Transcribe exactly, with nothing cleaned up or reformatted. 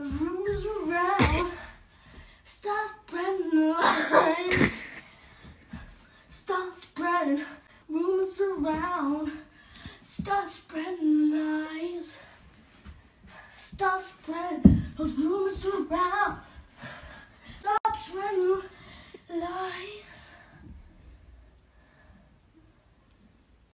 rumors around. Stop spreading lies. Stop spreading rumors around. Stop spreading lies. Stop spreading those rumors around. Stop spreading lies.